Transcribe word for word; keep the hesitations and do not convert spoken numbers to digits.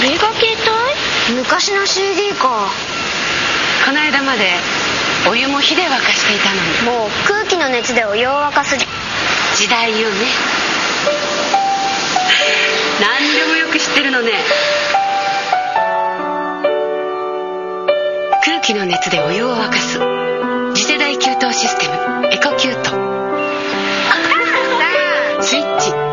れが携帯？ 昔の シーディー か。 この間までお湯も火で沸かしていたのに。 もう空気の熱でお湯を沸かす時代よね。何でもよく知ってるのね。空気の熱でお湯を沸かす次世代給湯システムエコキュート。スイッチ